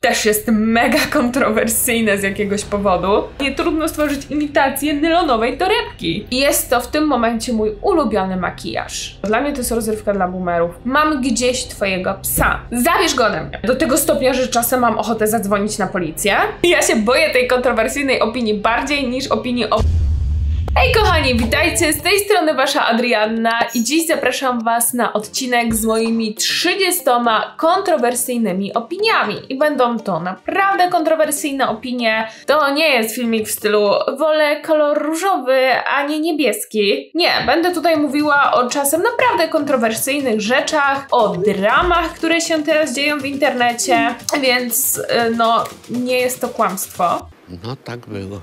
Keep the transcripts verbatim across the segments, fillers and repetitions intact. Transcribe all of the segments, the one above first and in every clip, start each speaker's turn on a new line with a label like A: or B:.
A: też jest mega kontrowersyjne z jakiegoś powodu. Nie trudno stworzyć imitację nylonowej torebki. I jest to w tym momencie mój ulubiony makijaż. Dla mnie to jest rozrywka dla boomerów. Mam gdzieś twojego psa. Zabierz go ode mnie. Do tego stopnia, że czasem mam ochotę zadzwonić na policję. Ja się boję tej kontrowersyjnej opinii bardziej niż opinii o... Hej kochani, witajcie, z tej strony wasza Adrianna i dziś zapraszam was na odcinek z moimi trzydziestoma kontrowersyjnymi opiniami. I będą to naprawdę kontrowersyjne opinie. To nie jest filmik w stylu wolę kolor różowy, a nie niebieski. Nie, będę tutaj mówiła o czasem naprawdę kontrowersyjnych rzeczach, o dramach, które się teraz dzieją w internecie, więc no, nie jest to kłamstwo.
B: No tak było.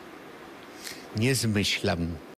B: Nie zmyślam.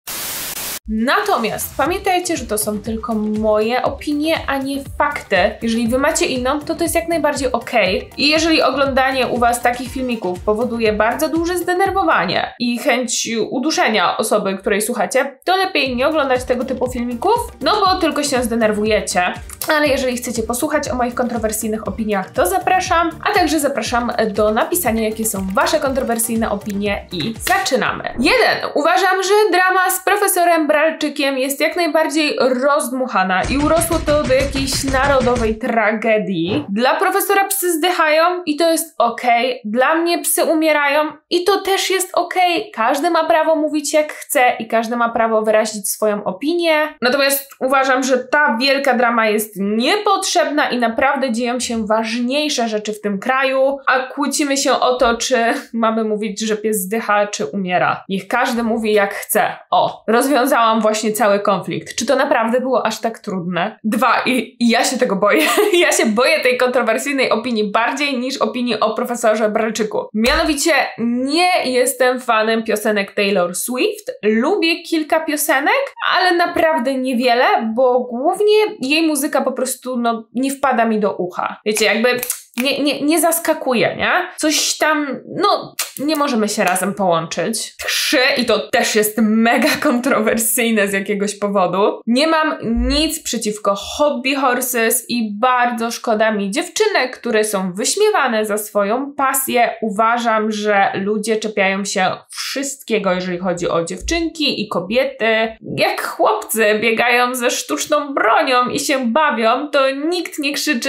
A: Natomiast pamiętajcie, że to są tylko moje opinie, a nie fakty. Jeżeli wy macie inną, to to jest jak najbardziej okej. I jeżeli oglądanie u was takich filmików powoduje bardzo duże zdenerwowanie i chęć uduszenia osoby, której słuchacie, to lepiej nie oglądać tego typu filmików, no bo tylko się zdenerwujecie. Ale jeżeli chcecie posłuchać o moich kontrowersyjnych opiniach, to zapraszam, a także zapraszam do napisania, jakie są wasze kontrowersyjne opinie i zaczynamy. jeden. Uważam, że drama z profesorem Bralczykiem jest jak najbardziej rozdmuchana i urosło to do jakiejś narodowej tragedii. Dla profesora psy zdychają i to jest okej. Dla mnie psy umierają i to też jest okej. Każdy ma prawo mówić jak chce i każdy ma prawo wyrazić swoją opinię. Natomiast uważam, że ta wielka drama jest niepotrzebna i naprawdę dzieją się ważniejsze rzeczy w tym kraju, a kłócimy się o to, czy mamy mówić, że pies zdycha, czy umiera. Niech każdy mówi jak chce. O, rozwiązałam właśnie cały konflikt. Czy to naprawdę było aż tak trudne? Dwa, i, i ja się tego boję. Ja się boję tej kontrowersyjnej opinii bardziej niż opinii o profesorze Bralczyku. Mianowicie nie jestem fanem piosenek Taylor Swift. Lubię kilka piosenek, ale naprawdę niewiele, bo głównie jej muzyka po prostu no, nie wpada mi do ucha. Wiecie, jakby nie, nie, nie zaskakuje, nie? Coś tam, no, nie możemy się razem połączyć. Trzy, i to też jest mega kontrowersyjne z jakiegoś powodu. Nie mam nic przeciwko hobby horses i bardzo szkoda mi dziewczynek, które są wyśmiewane za swoją pasję. Uważam, że ludzie czepiają się wszystkiego, jeżeli chodzi o dziewczynki i kobiety. Jak chłopcy biegają ze sztuczną bronią i się bawią, to nikt nie krzyczy: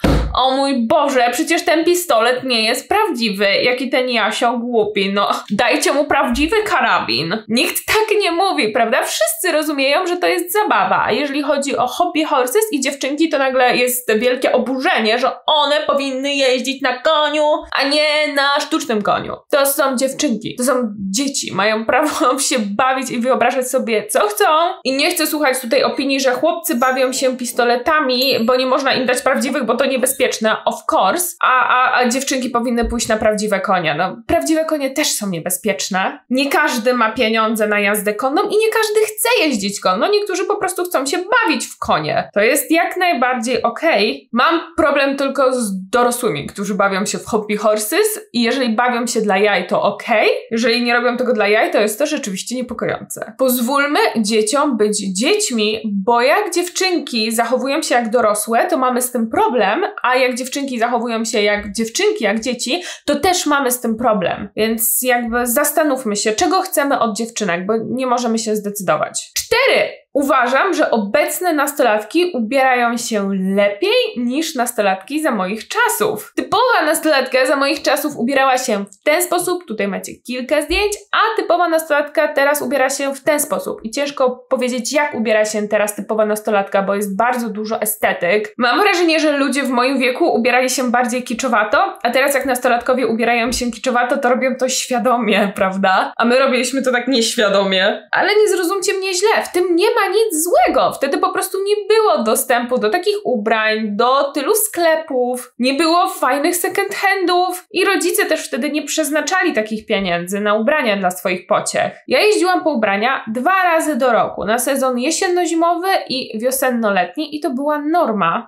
A: o mój Boże, przecież ten pistolet nie jest prawdziwy, jaki ten Jasio głupi, no dajcie mu prawdziwy karabin. Nikt tak nie mówi, prawda? Wszyscy rozumieją, że to jest zabawa, a jeżeli chodzi o hobby horses i dziewczynki, to nagle jest wielkie oburzenie, że one powinny jeździć na koniu, a nie na sztucznym koniu. To są dziewczynki, to są dzieci, mają prawo się bawić i wyobrażać sobie co chcą i nie chcę słuchać tutaj opinii, że chłopcy bawią się pistoletami, bo nie można im dać prawdziwych, bo to niebezpieczne. Of course, a, a, a dziewczynki powinny pójść na prawdziwe konie. No, prawdziwe konie też są niebezpieczne. Nie każdy ma pieniądze na jazdę konną i nie każdy chce jeździć konno. Niektórzy po prostu chcą się bawić w konie. To jest jak najbardziej okej. Okay. Mam problem tylko z dorosłymi, którzy bawią się w hobby horses i jeżeli bawią się dla jaj, to okej. Okay. Jeżeli nie robią tego dla jaj, to jest to rzeczywiście niepokojące. Pozwólmy dzieciom być dziećmi, bo jak dziewczynki zachowują się jak dorosłe, to mamy z tym problem, a jak dziewczynki zachowują się jak dziewczynki, jak dzieci, to też mamy z tym problem. Więc jakby zastanówmy się, czego chcemy od dziewczynek, bo nie możemy się zdecydować. Cztery. Uważam, że obecne nastolatki ubierają się lepiej niż nastolatki za moich czasów. Typowa nastolatka za moich czasów ubierała się w ten sposób, tutaj macie kilka zdjęć, a typowa nastolatka teraz ubiera się w ten sposób. I ciężko powiedzieć, jak ubiera się teraz typowa nastolatka, bo jest bardzo dużo estetyk. Mam wrażenie, że ludzie w moim wieku ubierali się bardziej kiczowato, a teraz jak nastolatkowie ubierają się kiczowato, to robią to świadomie, prawda? A my robiliśmy to tak nieświadomie. Ale nie zrozumcie mnie źle, w tym nie ma nic złego. Wtedy po prostu nie było dostępu do takich ubrań, do tylu sklepów, nie było fajnych second handów i rodzice też wtedy nie przeznaczali takich pieniędzy na ubrania dla swoich pociech. Ja jeździłam po ubrania dwa razy do roku, na sezon jesienno-zimowy i wiosenno-letni i to była norma. A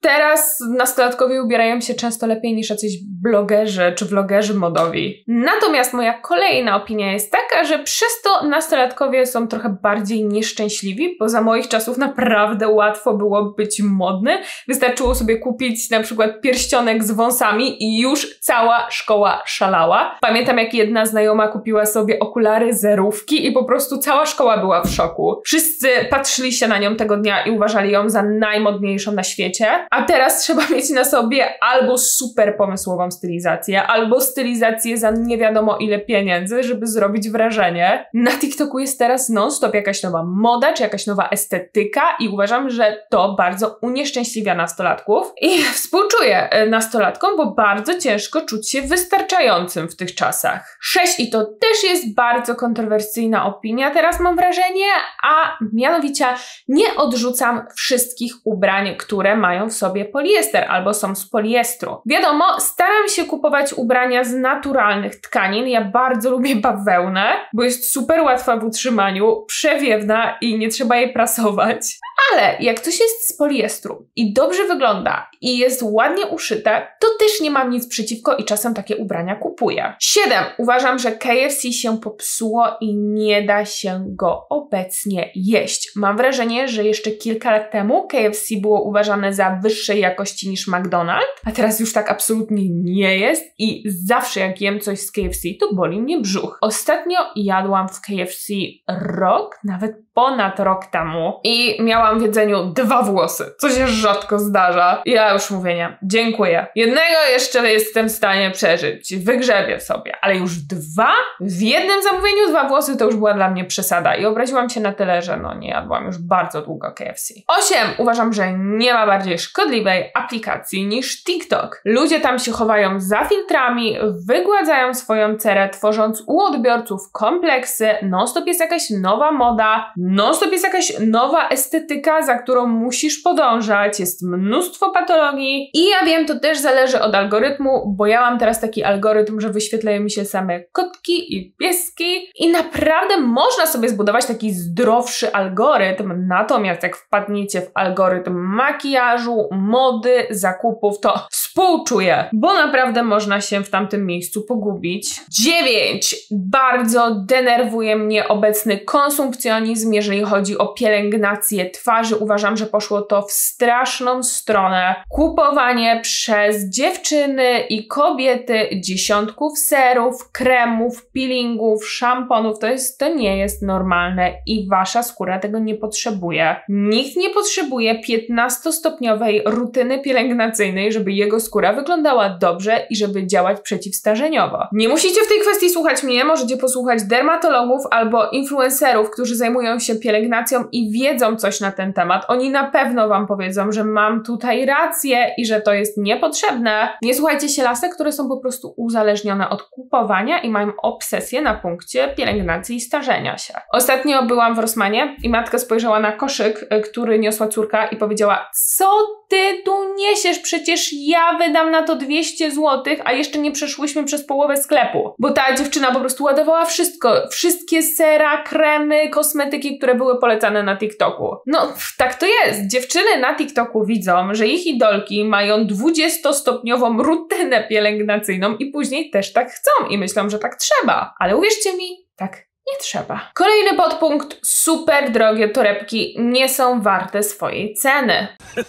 A: Teraz nastolatkowie ubierają się często lepiej niż jacyś blogerzy czy vlogerzy modowi. Natomiast moja kolejna opinia jest taka, że przez to nastolatkowie są trochę bardziej nieszczęśliwi, bo za moich czasów naprawdę łatwo było być modny. Wystarczyło sobie kupić na przykład pierścionek z wąsami i już cała szkoła szalała. Pamiętam, jak jedna znajoma kupiła sobie okulary zerówki i po prostu cała szkoła była w szoku. Wszyscy patrzyli się na nią tego dnia i uważali ją za najmodniejszą na świecie. A teraz trzeba mieć na sobie albo super pomysłową stylizację, albo stylizację za nie wiadomo ile pieniędzy, żeby zrobić wrażenie. Na TikToku jest teraz non-stop jakaś nowa moda, czy jakaś nowa estetyka i uważam, że to bardzo unieszczęśliwia nastolatków. I współczuję nastolatkom, bo bardzo ciężko czuć się wystarczającym w tych czasach. sześć i to też jest bardzo kontrowersyjna opinia, teraz mam wrażenie, a mianowicie nie odrzucam wszystkich ubrań, które mają w sobie poliester albo są z poliestru. Wiadomo, staram się kupować ubrania z naturalnych tkanin. Ja bardzo lubię bawełnę, bo jest super łatwa w utrzymaniu, przewiewna i nie trzeba jej prasować. Ale jak coś jest z poliestru i dobrze wygląda i jest ładnie uszyte, to też nie mam nic przeciwko i czasem takie ubrania kupuję. siedem. Uważam, że K F C się popsuło i nie da się go obecnie jeść. Mam wrażenie, że jeszcze kilka lat temu K F C było uważane za wyższej jakości niż McDonald's, a teraz już tak absolutnie nie jest i zawsze jak jem coś z K F C, to boli mnie brzuch. Ostatnio jadłam w K F C rok, nawet ponad rok temu i miałam w jedzeniu dwa włosy, co się rzadko zdarza. Ja już mówię nie, dziękuję. Jednego jeszcze jestem w stanie przeżyć, wygrzebię sobie, ale już dwa? W jednym zamówieniu dwa włosy to już była dla mnie przesada i obraziłam się na tyle, że no nie jadłam już bardzo długo K F C. osiem. Uważam, że nie ma bardziej szkodliwej aplikacji niż TikTok. Ludzie tam się chowają za filtrami, wygładzają swoją cerę, tworząc u odbiorców kompleksy, non-stop jest jakaś nowa moda, non-stop jest jakaś nowa estetyka, za którą musisz podążać, jest mnóstwo patologii i ja wiem, to też zależy od algorytmu, bo ja mam teraz taki algorytm, że wyświetlają mi się same kotki i pieski i naprawdę można sobie zbudować taki zdrowszy algorytm, natomiast jak wpadniecie w algorytm makijażu, mody, zakupów, to współczuję, bo naprawdę można się w tamtym miejscu pogubić. dziewięć. Bardzo denerwuje mnie obecny konsumpcjonizm, jeżeli chodzi o pielęgnację twarzy. Uważam, że poszło to w straszną stronę. Kupowanie przez dziewczyny i kobiety dziesiątków serów, kremów, peelingów, szamponów, to jest, to nie jest normalne i wasza skóra tego nie potrzebuje. Nikt nie potrzebuje piętnastostopniowej rutyny pielęgnacyjnej, żeby jego skóra wyglądała dobrze i żeby działać przeciwstarzeniowo. Nie musicie w tej kwestii słuchać mnie, możecie posłuchać dermatologów albo influencerów, którzy zajmują się pielęgnacją i wiedzą coś na ten temat. Oni na pewno wam powiedzą, że mam tutaj rację i że to jest niepotrzebne. Nie słuchajcie się lasek, które są po prostu uzależnione od kupowania i mają obsesję na punkcie pielęgnacji i starzenia się. Ostatnio byłam w Rossmanie i matka spojrzała na koszyk, który niosła córka i powiedziała: co ty tu niesiesz? Przecież ja wydam na to dwieście złotych, a jeszcze nie przeszłyśmy przez połowę sklepu. Bo ta dziewczyna po prostu ładowała wszystko. Wszystkie sera, kremy, kosmetyki, które były polecane na TikToku. No, tak to jest. Dziewczyny na TikToku widzą, że ich idolki mają dwudziestostopniową rutynę pielęgnacyjną i później też tak chcą i myślą, że tak trzeba. Ale uwierzcie mi, tak nie trzeba. Kolejny podpunkt. Super drogie torebki nie są warte swojej ceny.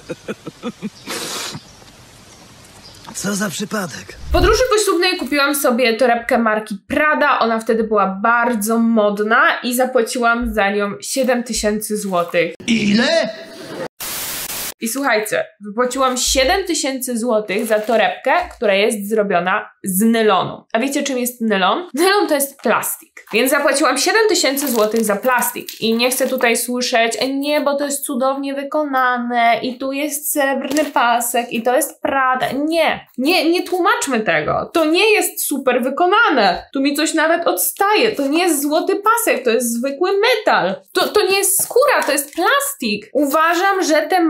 C: Co za przypadek?
A: W podróży poślubnej kupiłam sobie torebkę marki Prada. Ona wtedy była bardzo modna i zapłaciłam za nią siedem tysięcy złotych.
C: Ile?
A: I słuchajcie, wypłaciłam siedem tysięcy złotych za torebkę, która jest zrobiona z nylonu. A wiecie, czym jest nylon? Nylon to jest plastik. Więc zapłaciłam siedem tysięcy złotych za plastik. I nie chcę tutaj słyszeć, e nie, bo to jest cudownie wykonane i tu jest srebrny pasek i to jest Prada. Nie, nie, nie tłumaczmy tego. To nie jest super wykonane. Tu mi coś nawet odstaje. To nie jest złoty pasek, to jest zwykły metal. To, to nie jest skóra, to jest plastik. Uważam, że te marki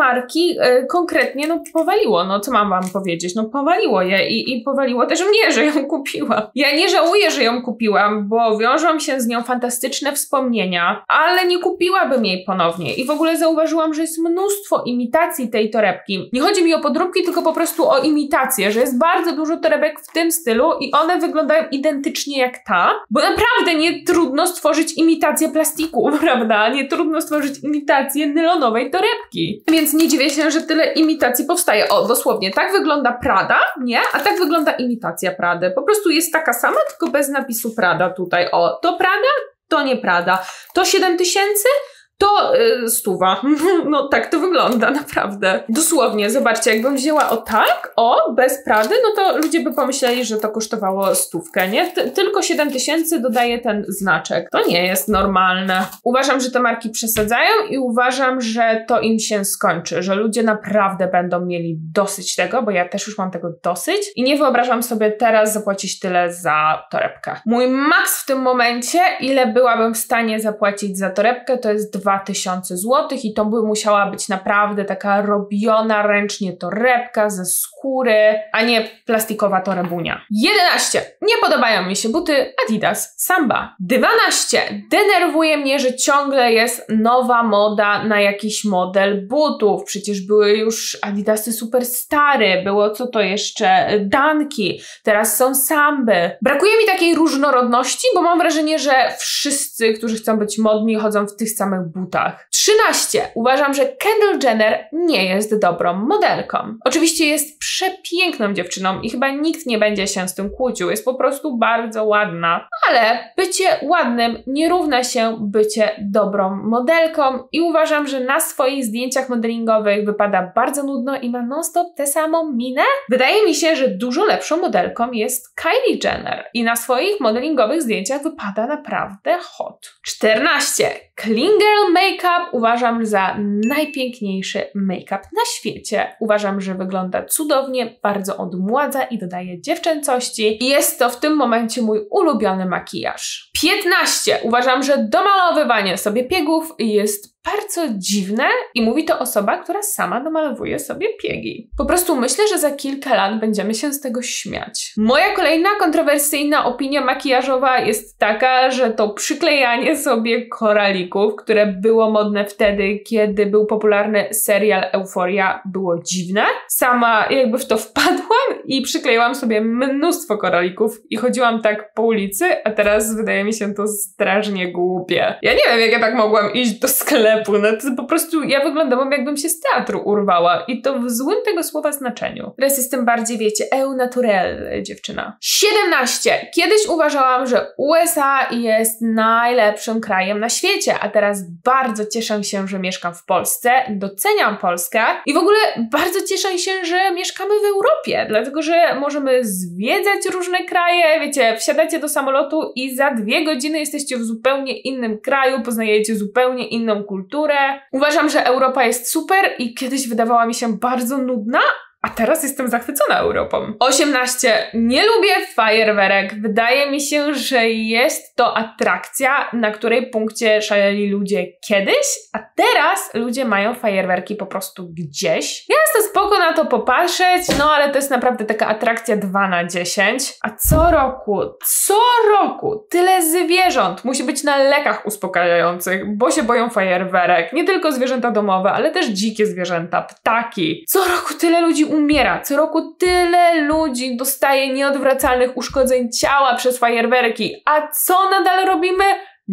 A: torebki e, konkretnie, no powaliło, no co mam wam powiedzieć, no powaliło je i, i powaliło też mnie, że ją kupiłam. Ja nie żałuję, że ją kupiłam, bo wiążą się z nią fantastyczne wspomnienia, ale nie kupiłabym jej ponownie i w ogóle zauważyłam, że jest mnóstwo imitacji tej torebki. Nie chodzi mi o podróbki, tylko po prostu o imitację, że jest bardzo dużo torebek w tym stylu i one wyglądają identycznie jak ta, bo naprawdę nie trudno stworzyć imitację plastiku, prawda? Nie trudno stworzyć imitację nylonowej torebki. Więc nie dziwię się, że tyle imitacji powstaje. O, dosłownie, tak wygląda Prada, nie? A tak wygląda imitacja Prady. Po prostu jest taka sama, tylko bez napisu Prada tutaj. O, to Prada, to nie Prada. To siedem tysięcy, to yy, stuwa. No tak to wygląda, naprawdę. Dosłownie, zobaczcie, jakbym wzięła o tak, o, bez Prady, no to ludzie by pomyśleli, że to kosztowało stówkę, nie? Ty tylko siedem tysięcy dodaje ten znaczek. To nie jest normalne. Uważam, że te marki przesadzają i uważam, że to im się skończy, że ludzie naprawdę będą mieli dosyć tego, bo ja też już mam tego dosyć i nie wyobrażam sobie teraz zapłacić tyle za torebkę. Mój maks w tym momencie, ile byłabym w stanie zapłacić za torebkę, to jest dwa tysiące złotych i to by musiała być naprawdę taka robiona ręcznie torebka ze skóry, a nie plastikowa torebunia. jedenaście. Nie podobają mi się buty Adidas Samba. dwanaście. Denerwuje mnie, że ciągle jest nowa moda na jakiś model butów. Przecież były już Adidasy Superstary, było co to jeszcze? Danki, teraz są Samby. Brakuje mi takiej różnorodności, bo mam wrażenie, że wszyscy, którzy chcą być modni, chodzą w tych samych butach. trzynaście. Uważam, że Kendall Jenner nie jest dobrą modelką. Oczywiście jest przepiękną dziewczyną i chyba nikt nie będzie się z tym kłócił. Jest po prostu bardzo ładna. Ale bycie ładnym nie równa się bycie dobrą modelką i uważam, że na swoich zdjęciach modelingowych wypada bardzo nudno i ma non-stop tę samą minę. Wydaje mi się, że dużo lepszą modelką jest Kylie Jenner i na swoich modelingowych zdjęciach wypada naprawdę hot. czternaście. Clean Girl Makeup uważam za najpiękniejszy make-up na świecie. Uważam, że wygląda cudownie, bardzo odmładza i dodaje dziewczęcości. I jest to w tym momencie mój ulubiony makijaż. piętnaście. Uważam, że domalowywanie sobie piegów jest bardzo dziwne i mówi to osoba, która sama domalowuje sobie piegi. Po prostu myślę, że za kilka lat będziemy się z tego śmiać. Moja kolejna kontrowersyjna opinia makijażowa jest taka, że to przyklejanie sobie koralików, które było modne wtedy, kiedy był popularny serial Euforia, było dziwne. Sama jakby w to wpadłam i przyklejałam sobie mnóstwo koralików i chodziłam tak po ulicy, a teraz wydaje mi się to strasznie głupie. Ja nie wiem, jak ja tak mogłam iść do sklepu. No to po prostu ja wyglądałam, jakbym się z teatru urwała i to w złym tego słowa znaczeniu. Teraz jestem bardziej, wiecie, eu naturel dziewczyna. siedemnaście. Kiedyś uważałam, że U S A jest najlepszym krajem na świecie, a teraz bardzo cieszę się, że mieszkam w Polsce, doceniam Polskę i w ogóle bardzo cieszę się, że mieszkamy w Europie, dlatego że możemy zwiedzać różne kraje, wiecie, wsiadacie do samolotu i za dwie godziny jesteście w zupełnie innym kraju, poznajecie zupełnie inną kulturę. Uważam, że Europa jest super i kiedyś wydawała mi się bardzo nudna, a teraz jestem zachwycona Europą. osiemnaście. Nie lubię fajerwerek. Wydaje mi się, że jest to atrakcja, na której punkcie szaleli ludzie kiedyś, a teraz ludzie mają fajerwerki po prostu gdzieś. Ja jestem spoko na to popatrzeć, no ale to jest naprawdę taka atrakcja dwa na dziesięć. A co roku, co roku tyle zwierząt musi być na lekach uspokajających, bo się boją fajerwerek. Nie tylko zwierzęta domowe, ale też dzikie zwierzęta, ptaki. Co roku tyle ludzi umiera. Co roku tyle ludzi dostaje nieodwracalnych uszkodzeń ciała przez fajerwerki. A co nadal robimy?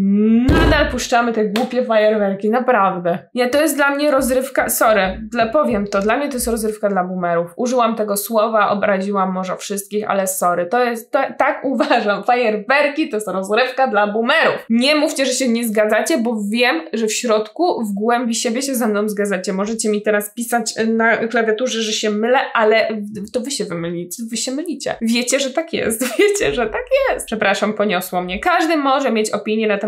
A: Nadal puszczamy te głupie fajerwerki, naprawdę. Nie, to jest dla mnie rozrywka, sorry, dla, powiem to, dla mnie to jest rozrywka dla boomerów. Użyłam tego słowa, obraziłam może wszystkich, ale sorry, to jest, to, tak uważam, fajerwerki to jest rozrywka dla boomerów. Nie mówcie, że się nie zgadzacie, bo wiem, że w środku, w głębi siebie się ze mną zgadzacie. Możecie mi teraz pisać na klawiaturze, że się mylę, ale to wy się wymylicie, wy się mylicie. Wiecie, że tak jest, wiecie, że tak jest. Przepraszam, poniosło mnie. Każdy może mieć opinię na temat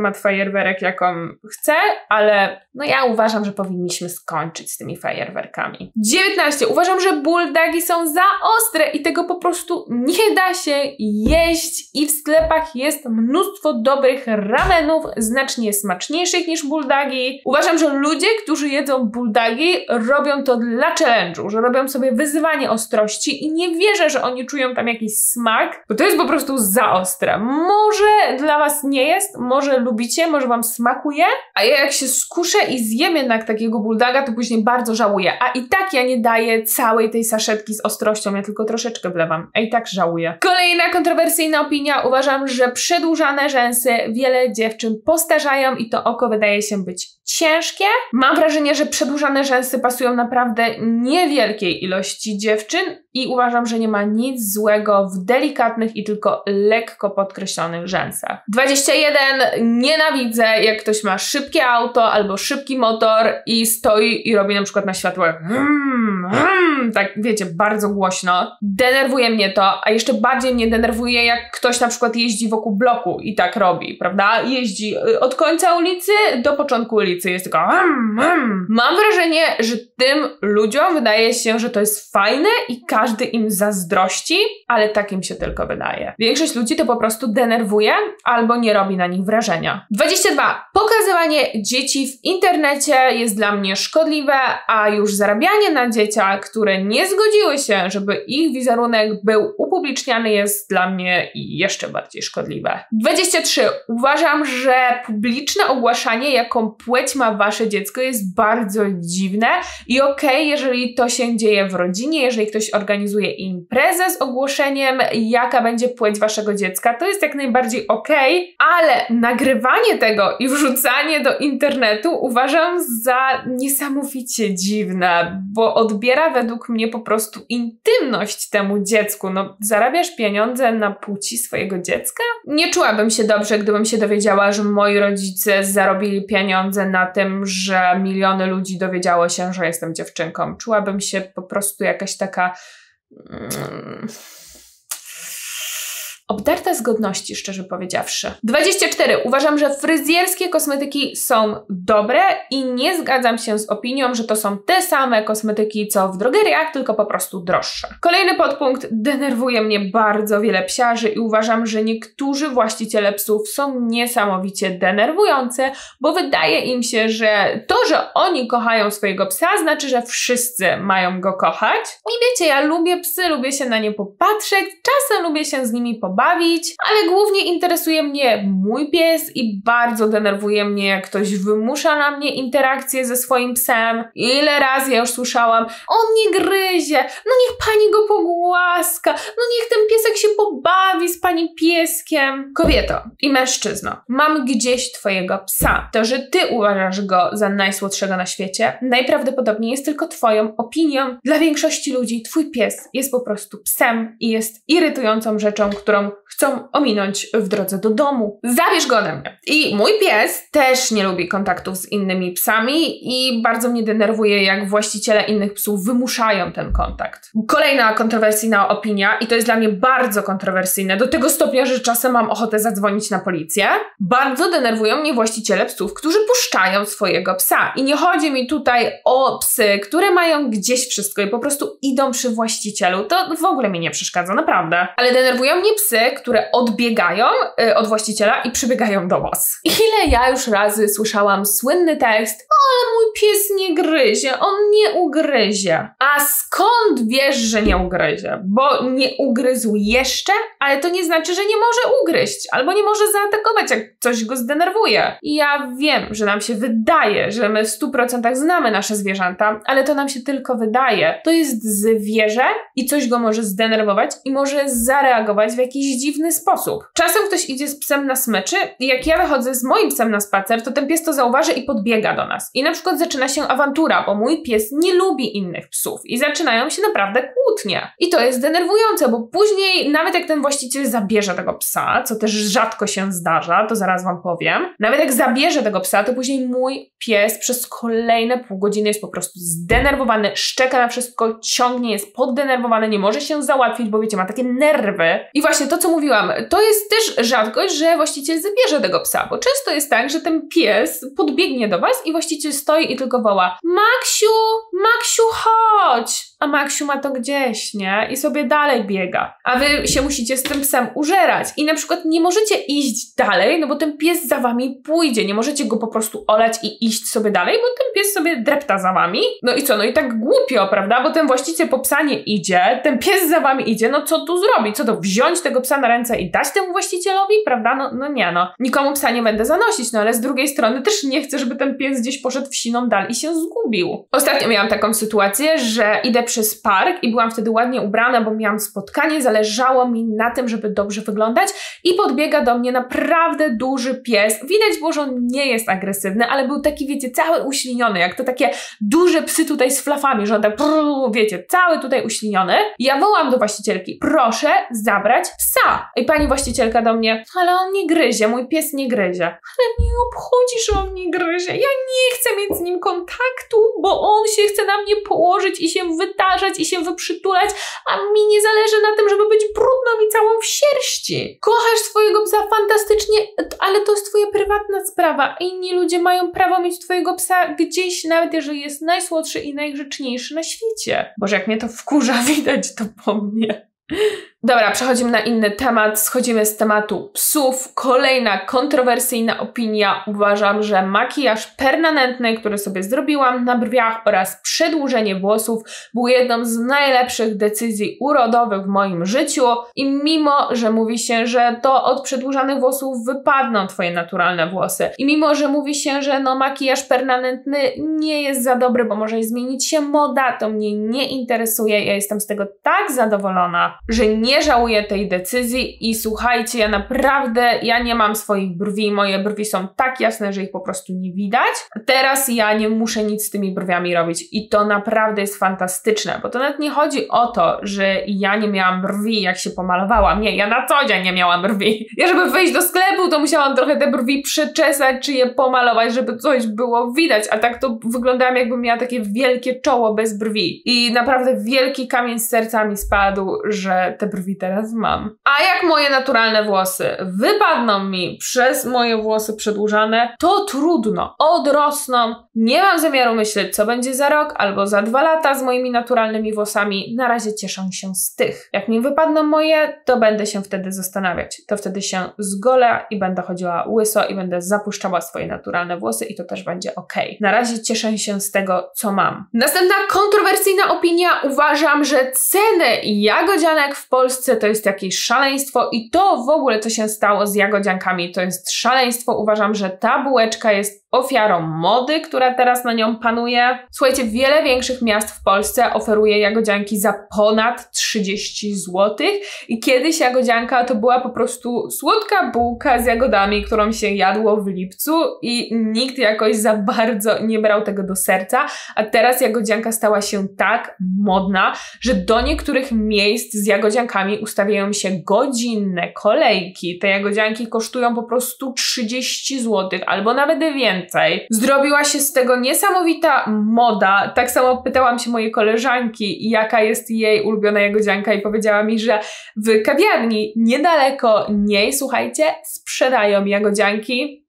A: temat fajerwerek, jaką chcę, ale no ja uważam, że powinniśmy skończyć z tymi fajerwerkami. dziewiętnaście. Uważam, że bulldagi są za ostre i tego po prostu nie da się jeść i w sklepach jest mnóstwo dobrych ramenów, znacznie smaczniejszych niż bulldagi. Uważam, że ludzie, którzy jedzą bulldagi, robią to dla challenge'u, że robią sobie wyzwanie ostrości i nie wierzę, że oni czują tam jakiś smak, bo to jest po prostu za ostre. Może dla was nie jest, może lubicie, może wam smakuje, a ja jak się skuszę i zjem jednak takiego bulldaga, to później bardzo żałuję. A i tak ja nie daję całej tej saszetki z ostrością, ja tylko troszeczkę wlewam, a i tak żałuję. Kolejna kontrowersyjna opinia. Uważam, że przedłużane rzęsy wiele dziewczyn postarzają i to oko wydaje się być ciężkie. Mam wrażenie, że przedłużane rzęsy pasują naprawdę niewielkiej ilości dziewczyn i uważam, że nie ma nic złego w delikatnych i tylko lekko podkreślonych rzęsach. dwadzieścia jeden. Nienawidzę, jak ktoś ma szybkie auto albo szybki motor i stoi i robi na przykład na światłach hmm, hmm, tak wiecie, bardzo głośno. Denerwuje mnie to, a jeszcze bardziej mnie denerwuje, jak ktoś na przykład jeździ wokół bloku i tak robi, prawda? Jeździ od końca ulicy do początku ulicy. Jest tylko hmm, hmm. Mam wrażenie, że tym ludziom wydaje się, że to jest fajne i każdy im zazdrości, ale tak im się tylko wydaje. Większość ludzi to po prostu denerwuje albo nie robi na nich wrażenia. dwadzieścia dwa. Pokazywanie dzieci w internecie jest dla mnie szkodliwe, a już zarabianie na dzieciach, które nie zgodziły się, żeby ich wizerunek był upubliczniany, jest dla mnie jeszcze bardziej szkodliwe. dwadzieścia trzy. Uważam, że publiczne ogłaszanie, jaką płeć ma wasze dziecko, jest bardzo dziwne i okej, okay, jeżeli to się dzieje w rodzinie, jeżeli ktoś organizuje imprezę z ogłoszeniem, jaka będzie płeć waszego dziecka, to jest jak najbardziej okej, okay, ale nagrywanie tego i wrzucanie do internetu uważam za niesamowicie dziwne, bo odbiera według mnie po prostu intymność temu dziecku. No, zarabiasz pieniądze na płci swojego dziecka? Nie czułabym się dobrze, gdybym się dowiedziała, że moi rodzice zarobili pieniądze na tym, że miliony ludzi dowiedziało się, że jestem dziewczynką. Czułabym się po prostu jakaś taka mm, obdarta z godności, szczerze powiedziawszy. dwadzieścia cztery. Uważam, że fryzjerskie kosmetyki są dobre i nie zgadzam się z opinią, że to są te same kosmetyki, co w drogeriach, tylko po prostu droższe. Kolejny podpunkt. Denerwuje mnie bardzo wiele psiarzy i uważam, że niektórzy właściciele psów są niesamowicie denerwujące, bo wydaje im się, że to, że oni kochają swojego psa, znaczy, że wszyscy mają go kochać. I wiecie, ja lubię psy, lubię się na nie popatrzeć, czasem lubię się z nimi pobawić, bawić, ale głównie interesuje mnie mój pies i bardzo denerwuje mnie, jak ktoś wymusza na mnie interakcję ze swoim psem. Ile razy ja już słyszałam, on nie gryzie, no niech pani go pogłaska, no niech ten piesek się pobawi z pani pieskiem. Kobieto i mężczyzno, mam gdzieś twojego psa. To, że ty uważasz go za najsłodszego na świecie, najprawdopodobniej jest tylko twoją opinią. Dla większości ludzi twój pies jest po prostu psem i jest irytującą rzeczą, którą chcą ominąć w drodze do domu. Zabierz go ode mnie. I mój pies też nie lubi kontaktów z innymi psami i bardzo mnie denerwuje, jak właściciele innych psów wymuszają ten kontakt. Kolejna kontrowersyjna opinia i to jest dla mnie bardzo kontrowersyjne, do tego stopnia, że czasem mam ochotę zadzwonić na policję. Bardzo denerwują mnie właściciele psów, którzy puszczają swojego psa. I nie chodzi mi tutaj o psy, które mają gdzieś wszystko i po prostu idą przy właścicielu. To w ogóle mi nie przeszkadza, naprawdę. Ale denerwują mnie psy, które odbiegają y, od właściciela i przybiegają do was. Ile ja już razy słyszałam słynny tekst, ale mój pies nie gryzie, on nie ugryzie. A skąd wiesz, że nie ugryzie? Bo nie ugryzł jeszcze, ale to nie znaczy, że nie może ugryźć, albo nie może zaatakować, jak coś go zdenerwuje. I ja wiem, że nam się wydaje, że my w stu procentach znamy nasze zwierzęta, ale to nam się tylko wydaje. To jest zwierzę i coś go może zdenerwować i może zareagować w jakiś dziwny sposób. Czasem ktoś idzie z psem na smyczy i jak ja wychodzę z moim psem na spacer, to ten pies to zauważy i podbiega do nas. I na przykład zaczyna się awantura, bo mój pies nie lubi innych psów i zaczynają się naprawdę kłótnie. I to jest denerwujące, bo później nawet jak ten właściciel za zabierze tego psa, co też rzadko się zdarza, to zaraz wam powiem. Nawet jak zabierze tego psa, to później mój pies przez kolejne pół godziny jest po prostu zdenerwowany, szczeka na wszystko, ciągnie, jest poddenerwowany, nie może się załatwić, bo wiecie, ma takie nerwy. I właśnie to, co mówiłam, to jest też rzadkość, że właściciel zabierze tego psa, bo często jest tak, że ten pies podbiegnie do was i właściciel stoi i tylko woła: Maksiu, Maksiu, chodź! A Maksiu ma to gdzieś, nie? I sobie dalej biega. A wy się musicie z tym psem użerać. I na przykład nie możecie iść dalej, no bo ten pies za wami pójdzie. Nie możecie go po prostu olać i iść sobie dalej, bo ten pies sobie drepta za wami. No i co? No i tak głupio, prawda? Bo ten właściciel po psa nie idzie, ten pies za wami idzie, no co tu zrobić? Co to? Wziąć tego psa na ręce i dać temu właścicielowi, prawda? No, no nie, no. Nikomu psa nie będę zanosić, no ale z drugiej strony też nie chcę, żeby ten pies gdzieś poszedł w siną dal i się zgubił. Ostatnio miałam taką sytuację, że idę przez park i byłam wtedy ładnie ubrana, bo miałam spotkanie, zależało mi na tym, żeby dobrze wyglądać i podbiega do mnie naprawdę duży pies. Widać było, że on nie jest agresywny, ale był taki, wiecie, cały uśliniony, jak to takie duże psy tutaj z flafami, że on tak, prrr, wiecie, cały tutaj uśliniony. Ja wołam do właścicielki: proszę zabrać psa. I pani właścicielka do mnie: ale on nie gryzie, mój pies nie gryzie. Ale mnie obchodzi, że on nie gryzie. Ja nie chcę mieć z nim kontaktu, bo on się chce na mnie położyć i się wytarzać i się wyprzytulać, a mi nie zależy na tym, żeby być brudną i całą w sierści. Kochasz swojego psa fantastycznie, ale to jest twoja prywatna sprawa. Inni ludzie mają prawo mieć twojego psa gdzieś, nawet jeżeli jest najsłodszy i najgrzeczniejszy na świecie. Boże, jak mnie to wkurza, widać to po mnie. Dobra, przechodzimy na inny temat, schodzimy z tematu psów. Kolejna kontrowersyjna opinia. Uważam, że makijaż permanentny, który sobie zrobiłam na brwiach oraz przedłużenie włosów był jedną z najlepszych decyzji urodowych w moim życiu i mimo, że mówi się, że to od przedłużanych włosów wypadną twoje naturalne włosy i mimo, że mówi się, że no makijaż permanentny nie jest za dobry, bo może zmienić się moda, to mnie nie interesuje. Ja jestem z tego tak zadowolona, że nie Nie żałuję tej decyzji i słuchajcie, ja naprawdę, ja nie mam swoich brwi, moje brwi są tak jasne, że ich po prostu nie widać. Teraz ja nie muszę nic z tymi brwiami robić i to naprawdę jest fantastyczne, bo to nawet nie chodzi o to, że ja nie miałam brwi, jak się pomalowałam. Nie, ja na co dzień nie miałam brwi. Ja żeby wyjść do sklepu, to musiałam trochę te brwi przeczesać, czy je pomalować, żeby coś było widać, a tak to wyglądałam, jakbym miała takie wielkie czoło bez brwi. I naprawdę wielki kamień z serca mi spadł, że te brwi teraz mam. A jak moje naturalne włosy wypadną mi przez moje włosy przedłużane, to trudno. Odrosną. Nie mam zamiaru myśleć, co będzie za rok albo za dwa lata z moimi naturalnymi włosami. Na razie cieszę się z tych. Jak mi wypadną moje, to będę się wtedy zastanawiać. To wtedy się zgolę i będę chodziła łyso i będę zapuszczała swoje naturalne włosy i to też będzie ok. Na razie cieszę się z tego, co mam. Następna kontrowersyjna opinia. Uważam, że ceny jagodzianek w Polsce to jest jakieś szaleństwo i to w ogóle, co się stało z jagodziankami, to jest szaleństwo. Uważam, że ta bułeczka jest ofiarą mody, która teraz na nią panuje. Słuchajcie, wiele większych miast w Polsce oferuje jagodzianki za ponad trzydzieści złotych i kiedyś jagodzianka to była po prostu słodka bułka z jagodami, którą się jadło w lipcu i nikt jakoś za bardzo nie brał tego do serca, a teraz jagodzianka stała się tak modna, że do niektórych miejsc z jagodziankami ustawiają się godzinne kolejki. Te jagodzianki kosztują po prostu trzydzieści złotych albo nawet więcej. Zrobiła się z tego niesamowita moda. Tak samo pytałam się mojej koleżanki, jaka jest jej ulubiona jagodzianka i powiedziała mi, że w kawiarni niedaleko niej, słuchajcie, sprzedają jagodzianki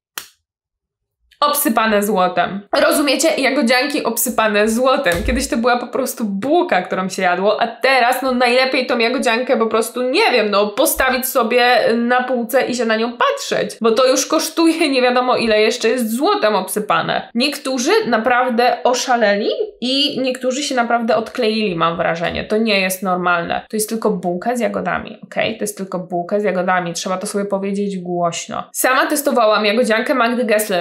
A: obsypane złotem. Rozumiecie? Jagodzianki obsypane złotem. Kiedyś to była po prostu bułka, którą się jadło, a teraz no najlepiej tą jagodziankę po prostu, nie wiem, no postawić sobie na półce i się na nią patrzeć, bo to już kosztuje nie wiadomo ile jeszcze jest złotem obsypane. Niektórzy naprawdę oszaleli i niektórzy się naprawdę odkleili, mam wrażenie. To nie jest normalne. To jest tylko bułka z jagodami, ok? To jest tylko bułka z jagodami. Trzeba to sobie powiedzieć głośno. Sama testowałam jagodziankę Magdy Gessler, która kosztuje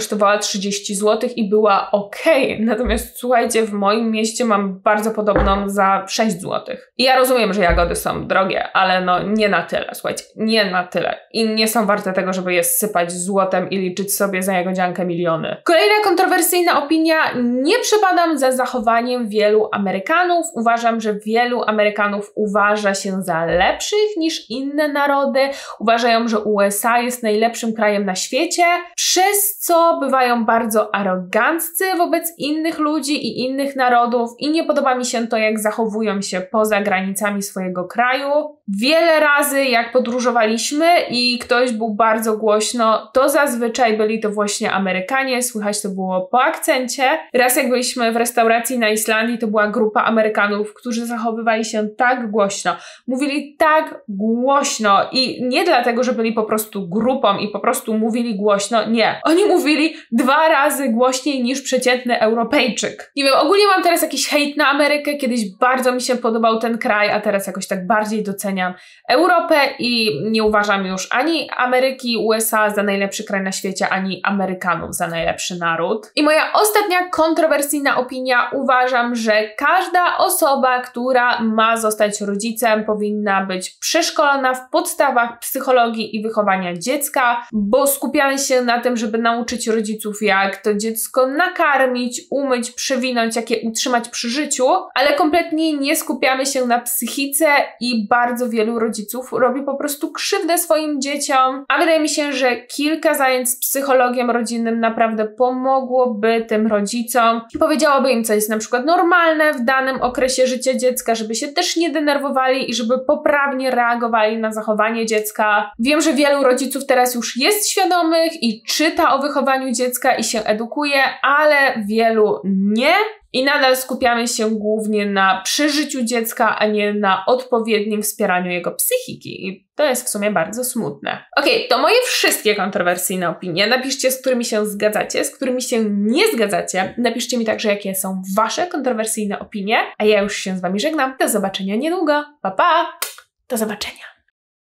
A: kosztowała trzydzieści złotych i była okej. Natomiast słuchajcie, w moim mieście mam bardzo podobną za sześć złotych. I ja rozumiem, że jagody są drogie, ale no nie na tyle, słuchajcie, nie na tyle. I nie są warte tego, żeby je sypać złotem i liczyć sobie za jagodziankę miliony. Kolejna kontrowersyjna opinia. Nie przepadam za zachowaniem wielu Amerykanów. Uważam, że wielu Amerykanów uważa się za lepszych niż inne narody. Uważają, że U S A jest najlepszym krajem na świecie, przez co bywają bardzo aroganccy wobec innych ludzi i innych narodów i nie podoba mi się to, jak zachowują się poza granicami swojego kraju. Wiele razy, jak podróżowaliśmy i ktoś był bardzo głośno, to zazwyczaj byli to właśnie Amerykanie, słychać to było po akcencie. Raz jak byliśmy w restauracji na Islandii, to była grupa Amerykanów, którzy zachowywali się tak głośno, mówili tak głośno i nie dlatego, że byli po prostu grupą i po prostu mówili głośno, nie. Oni mówili dwa razy głośniej niż przeciętny Europejczyk. Nie wiem, ogólnie mam teraz jakiś hejt na Amerykę, kiedyś bardzo mi się podobał ten kraj, a teraz jakoś tak bardziej doceniam Europę i nie uważam już ani Ameryki, U S A za najlepszy kraj na świecie, ani Amerykanów za najlepszy naród. I moja ostatnia kontrowersyjna opinia, uważam, że każda osoba, która ma zostać rodzicem, powinna być przeszkolona w podstawach psychologii i wychowania dziecka, bo skupiamy się na tym, żeby nauczyć rodziców, jak to dziecko nakarmić, umyć, przewinąć, jak je utrzymać przy życiu, ale kompletnie nie skupiamy się na psychice i bardzo wielu rodziców robi po prostu krzywdę swoim dzieciom, a wydaje mi się, że kilka zajęć z psychologiem rodzinnym naprawdę pomogłoby tym rodzicom i powiedziałoby im, co jest na przykład normalne w danym okresie życia dziecka, żeby się też nie denerwowali i żeby poprawnie reagowali na zachowanie dziecka. Wiem, że wielu rodziców teraz już jest świadomych i czyta o wychowaniu dziecka i się edukuje, ale wielu nie. I nadal skupiamy się głównie na przeżyciu dziecka, a nie na odpowiednim wspieraniu jego psychiki. I to jest w sumie bardzo smutne. Okej, okay, to moje wszystkie kontrowersyjne opinie. Napiszcie, z którymi się zgadzacie, z którymi się nie zgadzacie. Napiszcie mi także, jakie są wasze kontrowersyjne opinie. A ja już się z wami żegnam. Do zobaczenia niedługo. Pa, pa! Do zobaczenia.